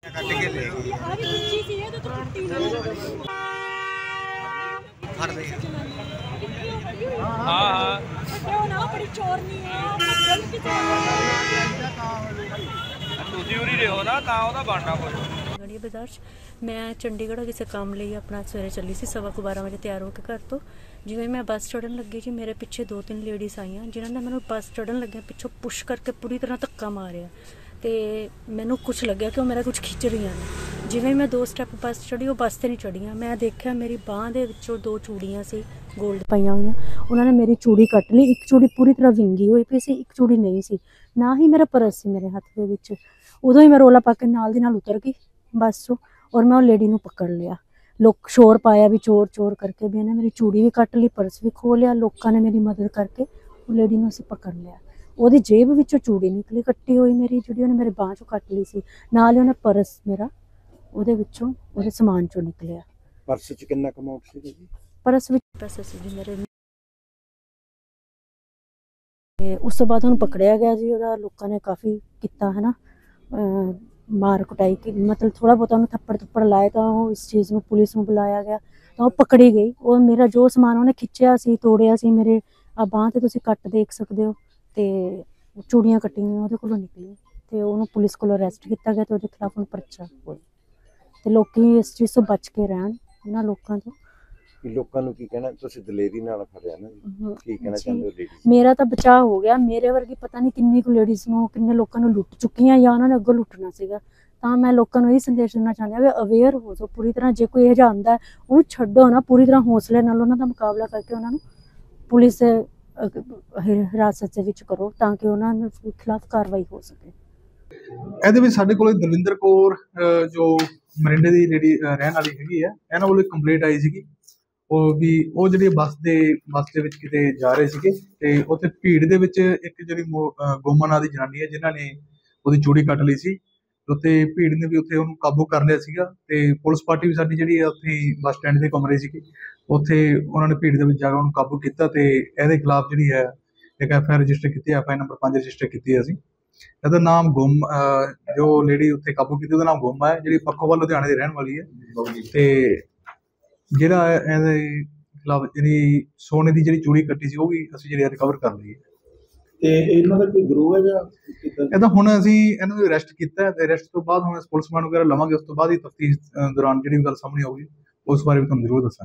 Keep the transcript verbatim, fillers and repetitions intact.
ਕੱਟ ਕੇ ਲੈ ਗਈ ਆ ਵੀ ਉੱਚੀ ਸੀ ਇਹ ਤਾਂ ਟੁੱਟੀ ਨਹੀਂ ਫੜ ਲਈ ਹਾਂ ਹਾਂ ਉਹ ਨਾ ਬੜੀ ਚੋਰਨੀ ਆ ਗੱਲ ਕਿਤੇ ਤੁਸੀਂ ਉਰੀ ਰਹੋ ਨਾ ਤਾਂ ਉਹਦਾ ਬਣਨਾ ਕੁਝ ਗੜੀ ਬਾਜ਼ਾਰ 'ਚ ਮੈਂ ਚੰਡੀਗੜ੍ਹ ਕਿਸੇ ਕੰਮ ਲਈ ਆਪਣਾ ਸਵੇਰੇ ਚੱਲੀ ਸੀ ਸਵਾ ਕੁ ਬਾਰਾਂ ਵਜੇ ਤਿਆਰ ਹੋ ਕੇ ਘਰ ਤੋਂ ਜਿਵੇਂ ਮੈਂ ਬੱਸ ਚੜ੍ਹਨ ਲੱਗੀ ਜੀ ਮੇਰੇ ਪਿੱਛੇ ਦੋ ਤਿੰਨ ਲੇਡੀਜ਼ ਆਈਆਂ ਜਿਨ੍ਹਾਂ ਨੇ ਮੈਨੂੰ ਬੱਸ ਚੜ੍ਹਨ ਲੱਗਿਆ ਪਿੱਛੋਂ ਪੁਸ਼ ਕਰਕੇ ਪੂਰੀ ਤਰ੍ਹਾਂ ਧੱਕਾ ਮਾਰਿਆ ਤੇ ਮੈਨੂੰ ਕੁਛ ਲੱਗਿਆ ਕਿ ਉਹ ਮੇਰਾ ਕੁਛ ਖਿੱਚ ਰਹੀਆਂ ਨੇ ਜਿਵੇਂ ਮੈਂ ਦੋ ਸਟੈਪ ਬੱਸ ਚੜ੍ਹੀ ਉਹ ਬੱਸ 'ਤੇ ਨਹੀਂ ਚੜ੍ਹੀਆਂ ਮੈਂ ਦੇਖਿਆ ਮੇਰੀ ਬਾਂਹ ਦੇ ਵਿੱਚੋਂ ਦੋ ਚੂੜੀਆਂ ਸੀ ਗੋਲਡ ਪਾਈਆਂ ਹੋਈਆਂ ਉਹਨਾਂ ਨੇ ਮੇਰੀ ਚੂੜੀ ਕੱਟ ਲਈ ਇੱਕ ਚੂੜੀ ਪੂਰੀ ਤਰ੍ਹਾਂ ਵਿੰਗੀ ਹੋਈ ਪਈ ਸੀ ਇੱਕ ਚੂੜੀ ਨਹੀਂ ਸੀ ਨਾ ਹੀ ਮੇਰਾ ਪਰਸ ਸੀ ਮੇਰੇ ਹੱਥ ਦੇ ਵਿੱਚ ਉਦੋਂ ਹੀ ਮੈਂ ਰੌਲਾ ਪਾ ਕੇ ਨਾਲ ਦੀ ਨਾਲ ਉਤਰ ਗਈ ਬੱਸ 'ਚੋਂ ਔਰ ਮੈਂ ਉਹ ਲੇਡੀ ਨੂੰ ਪਕੜ ਲਿਆ ਲੋਕ ਸ਼ੋਰ ਪਾਇਆ ਵੀ ਚੋਰ ਚੋਰ ਕਰਕੇ ਵੀ ਇਹਨੇ ਮੇਰੀ ਚੂੜੀ ਵੀ ਕੱਟ ਲਈ ਪਰਸ ਵੀ ਖੋਹ ਲਿਆ ਲੋਕਾਂ ਨੇ ਮੇਰੀ ਮਦਦ ਕਰਕੇ ਉਹ ਲੇਡੀ ਨੂੰ ਅਸੀਂ ਪਕੜ ਲਿਆ ਉਹਦੀ ਜੇਬ ਵਿੱਚੋਂ ਚੂੜੀ ਨਿਕਲੀ ਕੱਟੀ ਹੋਈ ਮੇਰੀ ਜਿਹੜੀ ਉਹਨੇ ਮੇਰੇ ਬਾਂਹ 'ਚੋਂ ਕੱਟ ਲਈ ਸੀ ਨਾਲ ਹੀ ਉਹਨੇ ਪਰਸ ਮੇਰਾ ਉਹਦੇ ਵਿੱਚੋਂ ਉਹਦੇ ਸਮਾਨ 'ਚੋਂ ਨਿਕਲਿਆ ਪਰਸ 'ਚ ਕਿੰਨਾ ਅਮਾਉਂਟ ਸੀ ਜੀ ਪਰਸ ਵਿੱਚ ਪੈਸੇ ਸੀ ਜੀ ਮੇਰੇ ਤੇ ਉਸ ਤੋਂ ਬਾਅਦ ਉਹਨੂੰ ਪਕੜਿਆ ਗਿਆ ਜੀ ਉਹਦਾ ਲੋਕਾਂ ਨੇ ਕਾਫੀ ਕੀਤਾ ਹੈ ਨਾ ਮਾਰ ਕੁਟਾਈ ਕਿ ਮਤਲਬ ਥੋੜ੍ਹਾ ਬਹੁਤਾ ਉਹਨੂੰ ਥੱਪੜ ਥੱਪੜ ਲਾਏ ਤਾਂ ਉਹ ਇਸ ਚੀਜ਼ ਨੂੰ ਪੁਲਿਸ ਨੂੰ ਬੁਲਾਇਆ ਗਿਆ ਤਾਂ ਉਹ ਪਕੜੀ ਗਈ ਉਹ ਮੇਰਾ ਜੋ ਸਮਾਨ ਉਹਨੇ ਖਿੱਚਿਆ ਸੀ ਤੋੜਿਆ ਸੀ ਮੇਰੇ ਆ ਬਾਂਹ 'ਤੇ ਤੁਸੀਂ ਕੱਟ ਦੇਖ ਸਕਦੇ ਹੋ ਤੇ ਚੂੜੀਆਂ ਕੱਟੀਆਂ ਹੋਈਆਂ ਉਹਦੇ ਕੋਲੋਂ ਨਿਕਲੀਆਂ ਤੇ ਉਹਨੂੰ ਪੁਲਿਸ ਕੋਲੋਂ ਅਰੈਸਟ ਕੀਤਾ ਗਿਆ ਤੇ ਉਹਦੇ ਖਿਲਾਫ ਹੁਣ ਪਰਚਾ ਹੋਇਆ ਤੇ ਲੋਕੀ ਇਸ ਚੀਜ਼ ਤੋਂ ਬਚ ਕੇ ਰਹਿਣ ਇਹਨਾਂ ਲੋਕਾਂ ਤੋਂ ਲੋਕਾਂ ਨੂੰ ਕੀ ਕਹਿਣਾ ਤੁਸੀਂ ਦਲੇਰੀ ਨਾਲ ਫੜਿਆ ਨਾ ਕੀ ਕਹਿਣਾ ਚਾਹੁੰਦੇ ਹੋ ਲੇਡੀਜ਼ ਮੇਰਾ ਤਾਂ ਬਚਾਅ ਹੋ ਗਿਆ ਮੇਰੇ ਵਰਗੀ ਪਤਾ ਨਹੀਂ ਕਿੰਨੀ ਕੁ ਲੇਡੀਜ਼ ਨੂੰ ਕਿੰਨੇ ਲੋਕਾਂ ਨੂੰ ਲੁੱਟ ਚੁੱਕੀਆਂ ਜਾਂ ਉਹਨਾਂ ਨੇ ਅੱਗੋਂ ਲੁੱਟਣਾ ਸੀਗਾ ਤਾਂ ਮੈਂ ਲੋਕਾਂ ਨੂੰ ਇਹ ਸੰਦੇਸ਼ ਦੇਣਾ ਚਾਹੁੰਦੀ ਹਾਂ ਵੀ ਅਵੇਅਰ ਹੋ ਜਾਓ ਪੂਰੀ ਤਰ੍ਹਾਂ ਜੇ ਕੋਈ ਇਹ ਜਿਹਾ ਆਉਂਦਾ ਉਹਨੂੰ ਛੱਡੋ ਨਾ ਪੂਰੀ ਤਰ੍ਹਾਂ ਹੌਸਲੇ ਨਾਲ ਉਹਨਾਂ ਦਾ ਮੁਕਾਬਲਾ ਕਰਕੇ ਉਹਨਾਂ ਨੂੰ ਪੁਲਿਸ ਹਿਰਾਸਤ ਦੇ ਵਿੱਚ ਕਰੋ ਤਾਂ ਕਿ ਉਹਨਾਂ ਦੇ ਖਿਲਾਫ ਕਾਰਵਾਈ ਹੋ ਸਕੇ ਇਹਦੇ ਵਿੱਚ ਸਾਡੇ ਕੋਲ ਦਲਵਿੰਦਰ ਕੌਰ ਜੋ ਮਰਿੰਡੇ ਦੀ ਜਿਹੜੀ ਰਹਿਣ ਵਾਲੀ ਹੈਗੀ ਆ ਇਹਨਾਂ ਵੱਲੋਂ ਕੰਪਲੇਂਟ ਆਈ ਸੀਗੀ ਉਹ ਵੀ ਉਹ ਜਿਹੜੀ ਬੱਸ ਦੇ ਬੱਸ ਦੇ ਵਿੱਚ ਕਿਤੇ ਜਾ ਰਹੇ ਸੀਗੇ ਤੇ ਉੱਥੇ ਭੀੜ ਦੇ ਵਿੱਚ ਇੱਕ ਜਿਹੜੀ ਗੋਮਾ ਨਾਂ ਦੀ ਜਨਾਨੀ ਹੈ ਜਿਨ੍ਹਾਂ ਨੇ ਉਹਦੀ ਚੂੜੀ ਕੱਟ ਲਈ ਸੀ ਉੱਥੇ ਭੀੜ ਨੇ ਵੀ ਉੱਥੇ ਉਹਨੂੰ ਕਾਬੂ ਕਰ ਲਿਆ ਸੀਗਾ ਤੇ ਪੁਲਿਸ ਪਾਰਟੀ ਵੀ ਸਾਡੀ ਜਿਹੜੀ ਆ ਉੱਥੇ ਬੱਸ ਸਟੈਂਡ ਦੇ ਘੁੰਮ ਰਹੀ ਸੀਗੀ ਉੱਥੇ ਉਹਨਾਂ ਨੇ ਭੀੜ ਦੇ ਵਿੱਚ ਜਾ ਕੇ ਉਹਨੂੰ ਕਾਬੂ ਕੀਤਾ ਤੇ ਇਹਦੇ ਖਿਲਾਫ ਜਿਹੜੀ ਹੈ ਇੱਕ ਐਫ ਆਈ ਆਰ ਰਜਿਸਟਰ ਕੀਤੀ ਐਫ ਆਈ ਆਰ ਨੰਬਰ ਪੰਜ ਰਜਿਸਟਰ ਕੀਤੀ ਅਸੀਂ ਇਹਦਾ ਨਾਮ ਗੁੰਮ ਜੋ ਲੇਡੀ ਉੱਥੇ ਕਾਬੂ ਕੀਤੀ ਉਹਦਾ ਨਾਮ ਗੁੰਮ ਹੈ ਜਿਹੜੀ ਪੱਖੋਵਾਲ ਲੁਧਿਆਣੇ ਦੀ ਰਹਿਣ ਵਾਲੀ ਹੈ ਤੇ ਜਿਹੜਾ ਇਹਦੇ ਖਿਲਾਫ ਜਿਹੜੀ ਸੋਨੇ ਦੀ ਜਿਹੜੀ ਚੂੜੀ ਕੱਟੀ ਸੀ ਉਹ ਵੀ ਅਸੀਂ ਜਿਹੜੀ ਰਿਕਵਰ ਕਰ ਲਈ ਹੈ ਤੇ ਇਹਨਾਂ ਦਾ ਕੋਈ ਗਰੋਹ ਹੈ ਜਾਂ ਇਹਦਾ ਹੁਣ ਅਸੀਂ ਇਹਨਾਂ ਨੂੰ ਅਰੈਸਟ ਕੀਤਾ ਤੇ ਅਰੈਸਟ ਤੋਂ ਬਾਅਦ ਹੁਣ ਪੁਲਿਸ ਮਾਨ ਵਗੈਰਾ ਲਵਾਂਗੇ ਉਸ ਤੋਂ ਬਾਅਦ ਹੀ ਤਫਤੀਸ਼ ਦੌਰਾਨ ਜਿਹੜੀ ਗੱਲ ਸਾਹਮਣੇ ਆਊਗੀ ਉਸ ਬਾਰੇ ਵੀ ਤੁਹਾਨੂੰ ਜ਼ਰੂਰ ਦੱਸਾਂਗੇ।